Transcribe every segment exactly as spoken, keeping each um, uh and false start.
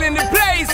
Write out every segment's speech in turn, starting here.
girl in the place.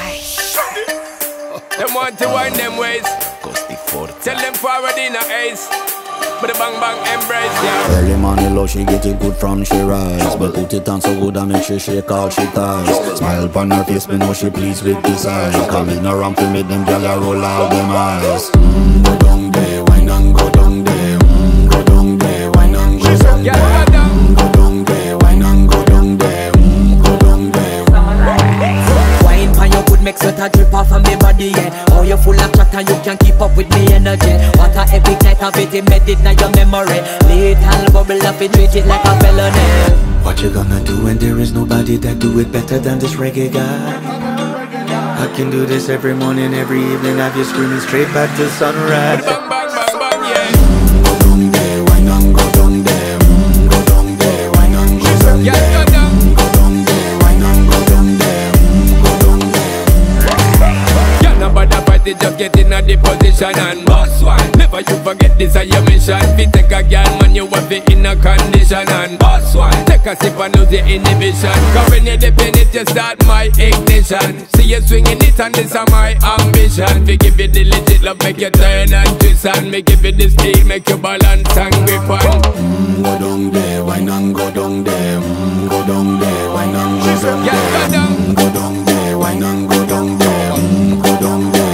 Them want to wind them ways. Tell them forward in a ace. But the bang bang embrace, yeah. Early money low, she get it good from she rise. But put it on so good and make she shake all she ties. Smile upon her face, me know she pleased with this eyes. Coming around to make them gyal roll out them eyes. Mm, go down there, wine and go down there. Mm, go down there, wine and go down there. Mm, go down there, wine and go down there. Mm, go down there. Wine pan your good make sweat a drip off of me body, yeah. Oh, you full of chat and you can keep up with me energy. What a epic night of it, embed it in your memory. Little bubble up it, treat it like a felony. What you gonna do when there is nobody that do it better than this reggae guy? I can do this every morning, every evening, have you screaming straight back to sunrise. Bang bang bang bang, yeah. Mm, go down there, wine and go down there. Mm, go down there, wine and go down there. Yeah, go down. Mm, go down there, wine and go down there. Mm, go down there. Yeah, nobody fight it, just get in a the position and boss one. Never you forget this is your mission. If you take a girl, man, you have it in a condition and boss one. Take a sip and lose the inhibition. Cause when you dip in it, you start my ignition. See you swinging it and this is my ambition. We give you the legit love, make you turn and twist. And me give you the speed, make you balance and grip on. Mm, go down there, wine and go down there. Mm, go down there, wine and go down there. Yeah, go down. Mm, go down there, wine and go down there. Mm, go down there.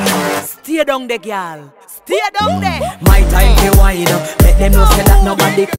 Stay down there, girl. Stay down there. My time to wine up. Let them know say that nobody